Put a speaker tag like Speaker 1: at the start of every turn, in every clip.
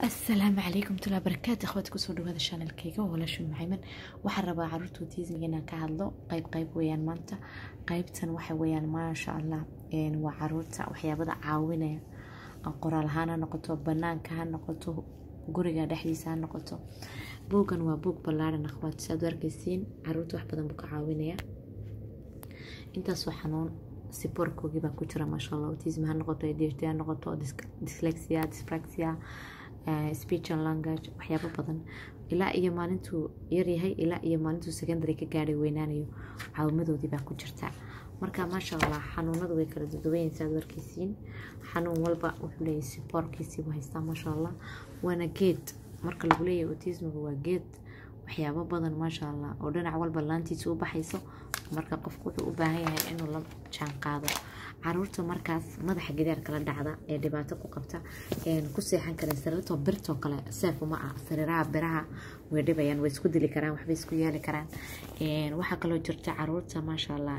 Speaker 1: السلام عليكم تلا بركات اخواتكم سو dhawaada channelkayga wala shu maxamed waxa rabaa caruurta autism inaan ka hadlo qayb weeyaan maanta qaybtan waxa weeyaan ma sha Allah waa caruurta waxyaabada caawinaya qoraal ahaan noqoto banaanka ha noqoto guriga dhexdiisa ha noqoto buugan waa buug ballaaran akhwaat saad arkaysiin caruurta wax badan buu ka caawinaya intaas waxaan siporkoogi baa ku jira ma sha Allah autism ha noqoto ADHD ha noqoto dyslexia dyspraxia speech and language waxyaabo badan ilaa iyo maalintu yar yahay ilaa iyo maalintu secondary ka gaaray weynaanayo caawimadoodii baa ku jirta marka ma sha Allah xanuunadu way kala duwan saad warkaysiin xanuun walba wuxuu leeyahay supportkiisa u haystaa ma sha Allah wana geed marka lagu leeyahay autism waa geed waxyaabo badan ma sha Allah oo dhinac walba laantiisa u baxayso marka qofku wuxuu u baahan yahay inuu la jaan qaado caruurta markaas madaxa gidaarka la dhacda ee dhibaato ku qabta ku seexan kara sariirto birto kale seef uma ah sariiraha biraha way dhibayaan way isku dili karaan waxba isku yeeli karaan waxa kale oo jirta caruurta ma sha Allah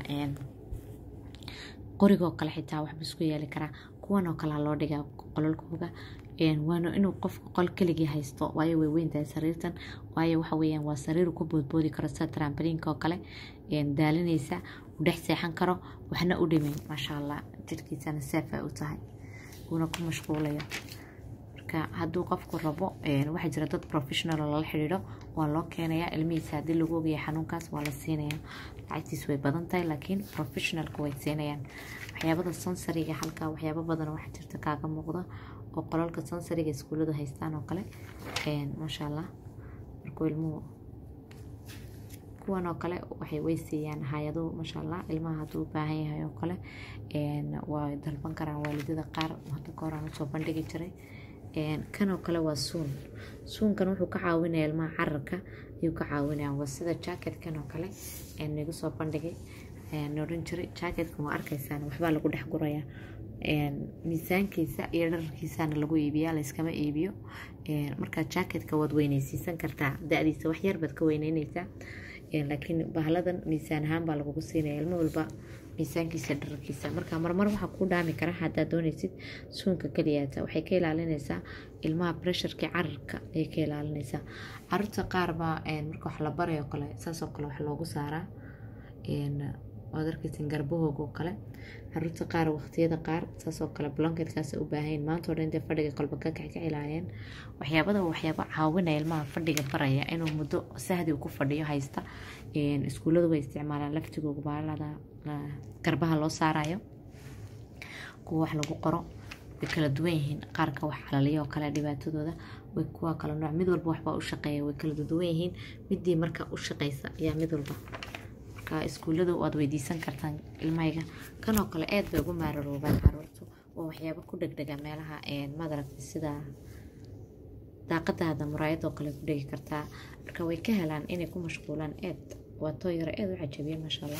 Speaker 1: qoriga kale xitaa waxba isku yeeli karaa kuwan oo kale loo dhigaa qololkooga waana inuu qofku qol kaliya haysto waayo way weyntahay sariirtan waayo waxa weeyaan waa sariir ku boodboodi karo sida trampoline-ka oo kale daalinaysa u dhex seexan karo waxna u dhimin ma sha Allah jirkiisana saaf u tahay una ku mashquulaya marka hadduu qofku rabo waxa jira dad professional oo la xiriiro waa loo keenayaa ilmihiisa haddii lagu ogayo xanuunkaas waa la siinayaa lacagtiis way badan tahay laakiin professionalku way siinayaan waxyaabada sensory-ga halka waxyaabo badan waxa jirta kaaga muuqda oo qolalka sensory-ga iskuulada haystaan oo kale ma sha Allah markuu ilmuhu kuwan oo kale waxay weysiiyaan hay'ado ma sha Allah ilmaha hadduu u baahan yahay oo kale waa dalban karaan waalidada qaar hadda koraan soo bandhigi jiray kan oo kale waa suunkan wuxuu ka caawinayaa ilmaha cararka ayuu ka caawinayaa waa sida jacket-kan oo kale nagu soo bandhigay noodhan jiray jacket-kan waa arkaysaan waxbaa lagu dhex gurayaa miisaankiisa iyo dharkiisana lagu iibiyaa la iskama iibiyo marka jacket-ka waad weynaysiisan kartaa da'diisa wax yar baad ka weynaynaysaa laakiin bahaladan miisaan ahaan baa lagu siinaya ilmo walba miisaankiisa dharkiisa marka marmar waxa ku dhaami kara haddaad doonaysid suunka kaliyaata waxay ka ilaalinaysaa ilmaha pressureka cararka ay ka ilaalinaysaa caruurta qaar baa marka wax la barayo kale saas oo kale wax loogu saaraa waad arkaysin garbahooga oo kale caruurta qaar waqtiyada qaar saas oo kale blanketkaas u baahan maanta oo dhan intay fadhiga qalba ka kicilaayeen waxyaabo caawinaya ilmaha fadhiga baraya inuu muddo sahdi ku fadhiyo haysta iskuuladu way isticmaalaan laftigooga baalada garbaha loo saarayo kuwa wax lagu qoro way kala duwan yihiin qaarka wax calaliyo oo kale dhibaatadooda way kuwa kala nooc mid walba waxba u shaqeeya way kala duwan yihiin midii marka u shaqeysa ayaa mid walba iskuulada waad weydiisan kartaan ilmahayga kan oo kale aad bay ugu maararoobaan caruurtu waa waxyaabo ku dhegdhega meelaha madaragta sida daaqadaada muraayadoo kale ku dhegi kartaa marka way ka helaan inay ku mashquulaan aad waa too yaro aad u cajabiya ma sha Allah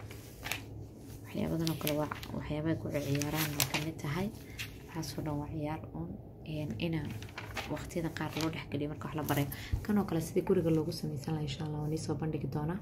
Speaker 1: waxyaabadan oo kale waa waxyaabay ku ciyaaraan ka mid tahay waxaasoo dhan waa ciyaar ina waqtiyada qaar loo dhexgeliyo marka wax la barayo kan oo kale sidii guriga loogu samaysan lahaa insha Allah waan soo bandhigi doonaa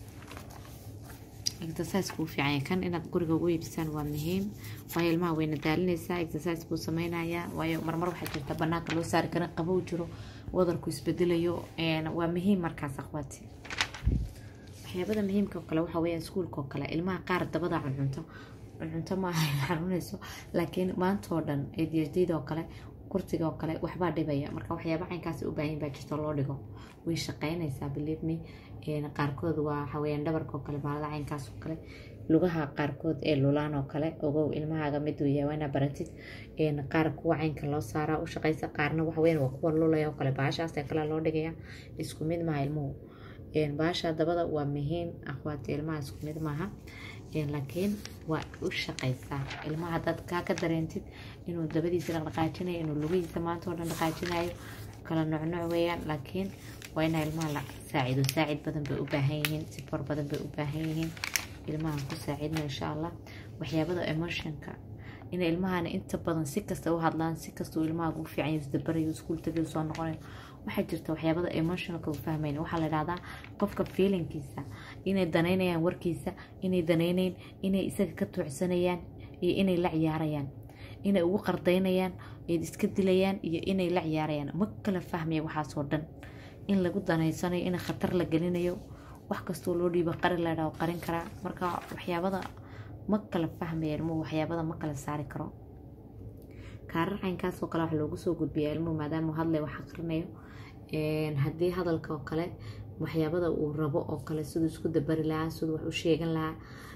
Speaker 1: exercise ku fiican kan inaad guriga ugu iibsaan waa muhiim waayo ilmaha wayna daalinaysaa exercise buu samaynayaa waayo marmar waxaa jirta banaanka loo saari kara qabow jiro wadarku isbedelayo waa muhiim markaas akhwaati waxyaabada muhiimka kale waxa weeyaan iskuulka kale ilmaha qaar dabada cunto ma xanuunayso laakiin maanta oo dhan ADHD oo kale kurtiga oo kale waxba dhibaya marka waxyaabo caynkaas u baahan baa jirto loo dhigo way shaqeynaysaa believe me qaarkood waa haween dhabarka oo kale baalada caynkaas oo kale lugaha qaarkood ee lulaan oo kale ogow ilmahaaga mid uu yahay waana baratid qaar kuwa caynka loo saaraa u shaqeysa qaarna waxa weeyaan waa kuwa lulaya oo kale baashaas ee kale loo dhigaya isku mid ma ilmuhu baasha dabada waa muhiim akhwaati ilmaha isku mid maaha laakiin waa u shaqeysaa ilmaha haddaad ka dareentid inuu dabadiisa dhaqaajinayo inuu lugihiisa maanta oo dhan dhaqaajinayo kala nooc weeyaan laakiin waa in ilmaha la saacido saacid badan bay u baahan yihiin support badan bay u baahan yihiin ilmaha ku saacidna insha Allah waxyaabada emotionka in ilmahana inta badan si kasta u hadlaan si kasta uu ilmaha ugu fiican yahay isdabarayo iskuul tagay soo noqonayo waxa jirta waxyaabada emotionalka u fahmayna waxa la yiraahdaa qofka feelingkiisa inay daneynayaan warkiisa inay daneynayn inay isaga ka tuucsanayaan iyo inay la ciyaarayaan inay ugu qardaynayaan ay iska dilayaan iyo inay la ciyaarayaan ma kala fahmaya waxaasoo dhan in lagu danaysanayo in khatar la gelinayo wax kastoo loo dhiibo qari la dhaho qarin karaa marka waxyaabada ma kala fahmaya ilmuhu waxyaabada ma kala saari karo kaarar caynkaasoo kale wax loogu soo gudbiyaa ilmuhu maadaama hadlay wax aqrinayo haddii hadalka oo kale waxyaabada uu rabo oo kale siduu isku dabari lahaa siduu wax u sheegan lahaa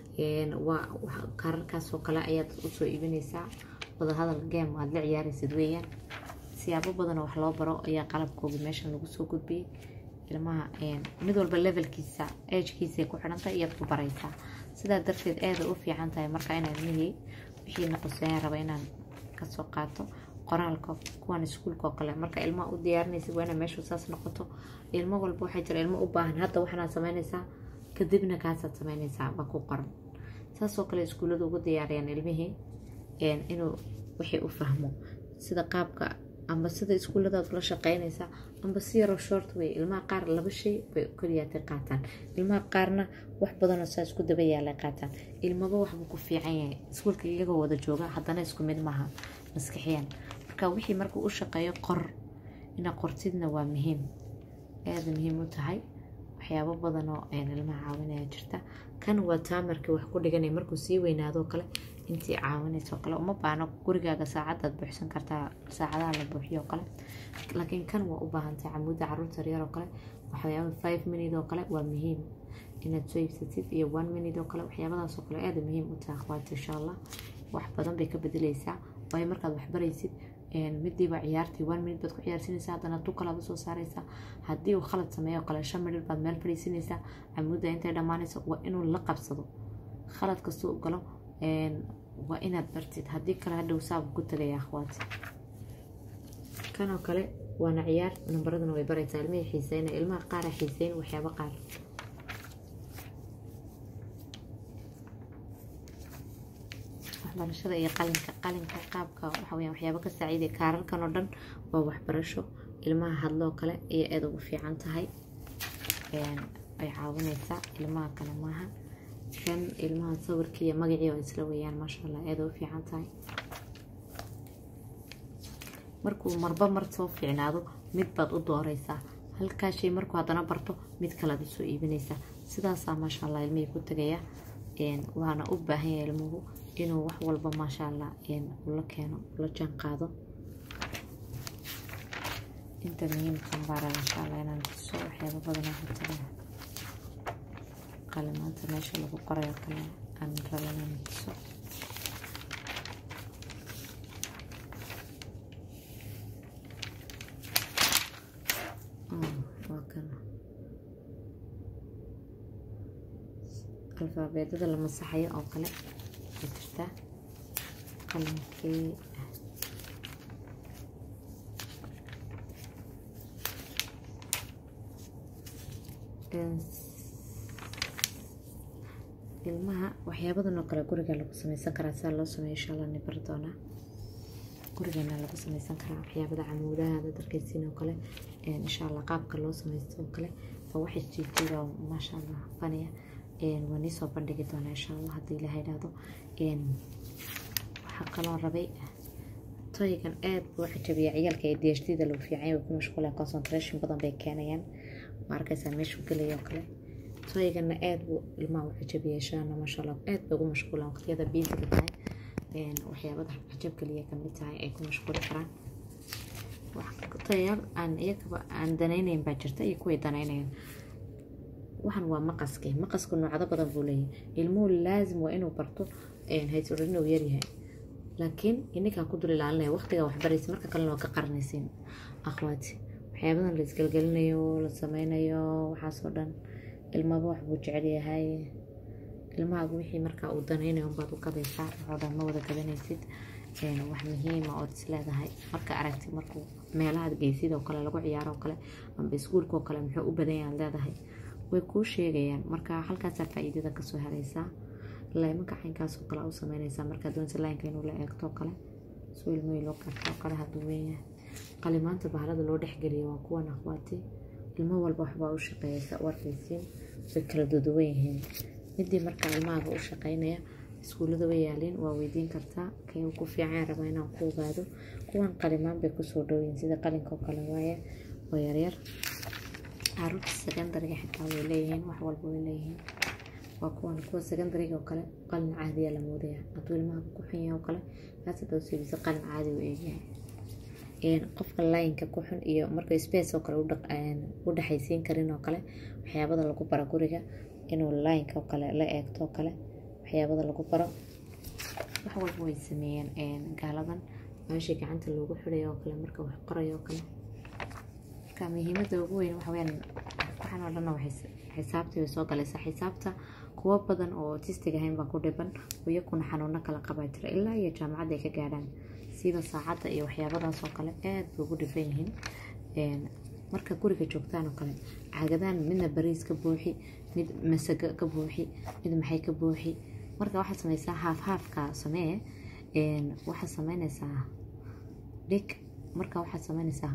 Speaker 1: kaararkaasoo kale ayaad usoo iibinaysaa wada hadal game aad la ciyaaraysid weeyaan siyaabo badan wax loo baro ayaa qalabkooda meeshan lagu soo gudbiyay ilmaha mid walba levelkiisa age-kiisa ku xidhantahay iyaad ku baraysaa sidaa darteed aada u fiican tahay marka inaan ilmihii wixii noqosayaan raba inaan kasoo qaato qoraalka kuwan iskuulka oo kale marka ilmaha u diyaarinaysa waa inay meeshu saas noqoto ilmo walba waxay jira ilmo u baahan hadda waxaad samaynaysaa kadibna kaasaad samaynaysaa baa ku qoran saasoo kale iskuulladu ugu diyaariyaan ilmihii inuu wixii u fahmo sida qaabka amba sida iskuulladaad ula shaqaynaysaa amba si yaroo short way ilmaha qaar 2 shay bay kaliyaatay qaataan ilmaha qaarna wax badanoo saa isku daba yaalay qaataan ilmaba waxbuu ku fiican yahay iskuulka iyagoo wada jooga haddana isku mid maaha maskaxiyan marka wixii markuu u shaqeeyo qor ina qortidna waa muhiim aada muhiim u tahay waxyaabo badan oo ilmaha caawinaya jirta kan waa taamarkii wax ku dhiganay markuu sii weynaado kale intii caawinayso kale uma baahno gurigaaga saacadaad buuxsan kartaa saacadaha la buuxiyo kale laakiin kan waa u baahan tahay camuudda carruurta yar oo kale waxyaabo 5 minute oo kale waa muhiim inaad soo iibsatid iyo 1 minute oo kale waxyaabadaas oo kale aada muhiim u tahay akhwaati insha Allah wax badan bay ka bedelaysaa waayo markaad wax baraysid midiiba ciyaartii 1 minute baad ku ciyaarsinaysaa haddana tu kalaad usoo saaraysaa haddii uu khalad sameeyo kale 5 minute baad meel fadhiisinaysaa camuudda intay dhammaanayso waa inuu la qabsado khalad kastuu galo waa inaad bartid haddii kale hadhow saab ku tagaya akhwaati kanoo kale waana ciyaar nambaradana way baraysaa ilmihii xiiseyna ilmaha qaara xiiseyn waxyaabo qaar waxbarashada iyo qalinka qaabka waxa weeyaan waxyaabo ka saaciiday kaararkan oo dhan waa waxbarasho ilmaha hadloo kale iyo aad ugu fiican tahay ay caawinaysaa ilmaha kale maaha kan ilmaha sawirkii iyo magacii oo isla weeyaan maasha Allah aad u fiican tahay markuu marba mar soo fiicnaado mid baad u dooraysaa halkaa shay markuu haddana barto mid kalaad usoo iibinaysaa sidaasaa maasha Allah ilmihii ku tagaya waana u baahan yahay ilmuhu inuu wax walba maasha Allah ula keeno ula jaan qaado inta muhiimkan baara insha Allah inaan tuso waxyaabo badan oo xirtada qalimaanta meesha lagu qorayo kale aan rabaa inaan tuso alfaabeetada la masaxayo oo kale jirta qalinkii ilmaha waxyaabadan oo kale guriga lagu samaysan karaa sida loo sameeyo insha Allah ni bar doona gurigeena lagu samaysan karaa waxyaabada camuudaha darkaysiin oo kale insha Allah qaabka loo samaysto oo kale waa wax jiitay oo maasha Allah faniya waan isoo bandhigi doonaa insha Allah haddii la yiraahdo waxa kaloo rabay toygan aad buu xajabiya ciyalka ee DHD-da lagu fiicay oo ku mashquulaan concentration badan bay keenayaan markaysa meeshu galayo kale toygana aad buu ilmaha u xajabiyeeshaana maasha Allah aad bay ugu mashquulaan waqtiyada busy tahay waxyaabada xajab kaliya ka mid tahay ay ku mashquuli karaan wax toyar aan danaynayn baa jirta iyo kuwa danaynayaan waxan waa maqasku noocada badan buu leeyahay ilmuhu laazim waa inuu barto hay'ad inuu yar yahay laakiin ininka ku dul ilaalinaya waqtiga wax baraysa marka kalena waa ka qarnaysiin akhwaati waxyaabadan la isgalgalinayo la sameynayo waxaas oo dhan ilmaha wax buu jecel yahay ilmaha wixii marka uu danaynayo baad u kadaysaa oo dhan ma wada gadanaysid wax muhiim ah oo isleedahay marka aragti markuu meelaha geesid oo kale lagu ciyaaro oo kale amba iskuulka oo kale muxuu u badan yahay leedahay way ku sheegayaan marka halkaas faa'iidada ka soo helaysaa leemanka xinkaas oo kale u sameynaysaa marka doonta laanka inuu la eegto kale soo ilmuhu loo karto kale haduu weeyaan qalimaanta bahalada loo dhaxgaliyo waa kuwan akhwaati ilmo walba waxba u shaqeeyay warfaysiin way kala duwan yihiin midii marka ilmaha u shaqeynaya iskuullada way yaaleen waa weydiin kartaa kay ku fiican rabaa inaan ku ogaado kuwan qalimaan bay kusoo dhowyiin sida qalinka oo kale waaye oo yaryar caruurta secondary xitaa way leeyihiin wax walba way leeyihiin waa kuwa secondary oo kale qalin caadi ah la moodaya hadduu ilmaha ku xun yahay oo kale kaas haduu siibisa qalin caadi u eegyahay qofka line-ka ku xun iyo marka space oo kale u dhaxaysiin karin oo kale waxyaabada lagu baro guriga inuu line-ka oo kale la eegto oo kale waxyaabada lagu baro wax walba way sameeyeen gaaladan meeshii gacanta loogu xidhay oo kale marka wax qorayo oo kale marka muhiimadda ugu weyn waxa weeyaan waxaan oo dhan waxay xisaabtii soo galaysaa xisaabta kuwa badan oo autistic ahayn baa ku dhiban iyaguna xanuuno kala qaba jira ilaa iyo jaamacad ay ka gaadhaan sida saacada iyo waxyaabadaas oo kale aad bay ugu dhifan yihiin marka guriga joogtaan oo kale caagadan midna bariis ka buuxi mid masago ka buuxi mid maxay ka buuxi marka waxaad samaysaa haafka samee waxaad samaynaysaa dhig marka waxaad samaynaysaa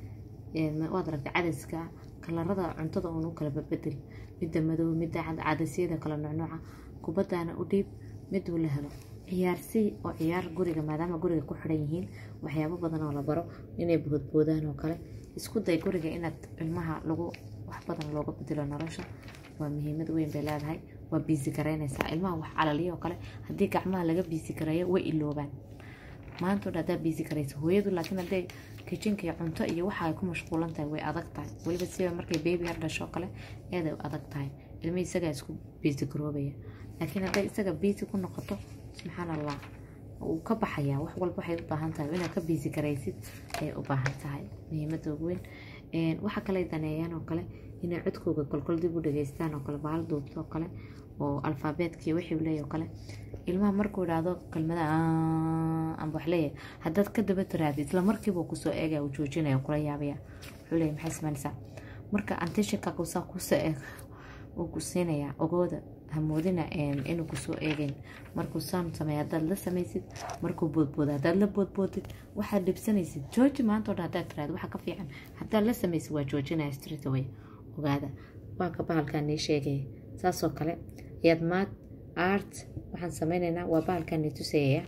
Speaker 1: waad aragtay cadaska kalarada cuntada uun u kala bedel midda madow midda cadasyada kala nooca kubadana u dhiib mid uu la helo ciyaarsi oo ciyaar guriga maadaama guriga ku xiran yihiin waxyaabo badan oo la baro inay boodboodaan oo kale isku day guriga inaad ilmaha lagu wax badan looga bedelo nolosha waa muhiimad weyn bay leedahay waa busy gareynaysaa ilmaha wax calaliyo oo kale haddii gacmaha laga busy gareeyo way iloobaan maanta oo dhan busy gareysa hooyadu laakiin hadday kitchenka iyo cunto iyo waxa ay ku mashquulan tahay way adag tahay waliba sida markay baby yar dhasho kale aad ay adag tahay ilmaha isaga isku busy garoobaya laakiin hadday isaga busy ku noqoto subxaanallah uu ka baxaya wax walba waxay u baahan tahay inaad ka busy gareysid ay u baahan tahay muhiimadda ugu weyn waxa kale daneeyaan oo kale inay codkooga kolkol dib u dhageystaan oo kale baal duubto oo kale oo alfaabeetkii wixii uu leeyahay oo kale ilmaha markuu yiraahdo kelmada amba wax leeyahay haddaad ka daba tiraadid isla markiiba ku soo eegaya uu joojinaya kula yaabaya wuxuu leeyahay maxay sameynaysaa marka antishinka ku soo eeg uu ku siinaya ogooda hamoodina inuu ku soo eegin markuu saan sameeyo haddaad la samaysid markuu boodbooda haddaad la boodboodid waxaad dhibsanaysid jooji maanta oo dhan haddaad tiraahdo waxa ka fiican haddaad la samaysid waa joojinaya straight away ogaada waa ka bahalkaan nii sheegaya saasoo kale yaad maad art waxaan sameynaynaa waa bahalkaan nii tusayaya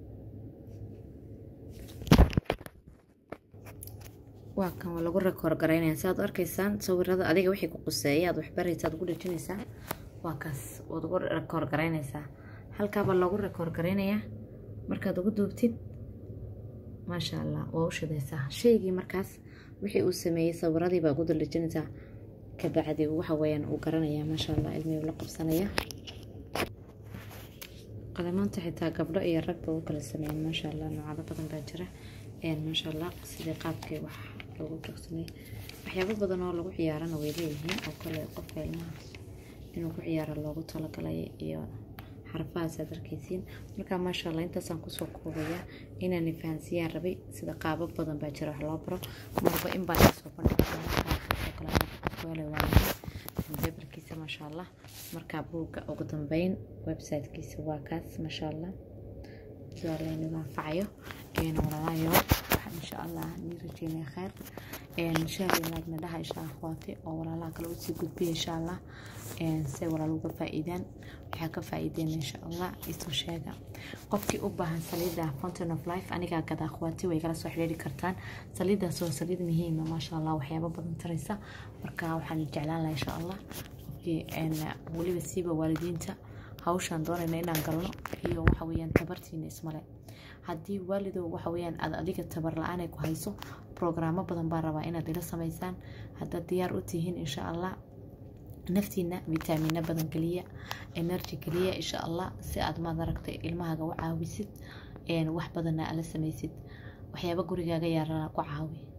Speaker 1: waa kan waa lagu rekoor garaynaya saad arkaysaan sawirada adiga wixii ku quseeya aad wax baraysaad ugu dhajinaysaa waa kaas waad ugu rekoor garaynaysaa halkaaba lagu rekoor garaynayaa markaad ugu duubtid maasha allah waa u shidaysaa shaygii markaas wixii uu sameeyey sawiradii baa ugu dhajinaysaa kabacdi waxa weeyaan uu garanayaa maasha allah ilmihii la qabsanaya qalimaanta xitaa gabdho iyo ragba u kala sameeyeen maasha allah noocyada badan baa jira maasha allah sidii qaabkii wax loogu joogsanay waxyaabo badan oo lagu ciyaarana way leeyihiin oo kale qofka ilmaha inuu ku ciyaaro loogu talagalay iyo xarfahaas aad arkaysiin marka maasha allah intaasaan kusoo koobaya inaan fahansiyaan rabay sida qaabab badan baa jira wax loo baro marba in baa soo bandhigay beberkiisa maasha allah markaa buugga ugu dambeyn websitekiisa waa kaas maasha allah su'aalayn anfacayo walaalaayo waxaan insha allah nirajeynaya khayr sheegaynaad nadhaha insha akhwaati oo walaalaha kale usii gudbiya insha allah say walaal uga faa'iidaan waxaa ka faa'iideen insha allah isoo sheega qofkii u baahan saliidda Fountain of Life aniga gada akhwaati way kala soo xiriiri kartaan saliiddaas oo saliid muhiim ah maasha allah waxyaabo badan taraysa marka waxaan jeclaan lahaa insha allah qofkii waliba siiba waalidiinta hawshan doonayna inaan galno iyo waxa weeyaan tabartiina ismale haddii waalidow waxa weeyaan aad adiga tabar la'aan ay ku hayso programmo badan baa rabaa inaad ila samaysaan haddaad diyaar u tihiin insha allah naftiina vitamina badan geliya energy geliya insha allah si aad maad aragtay ilmahaaga u caawisid wax badanna ala samaysid waxyaabo gurigaaga yaarana ku caawi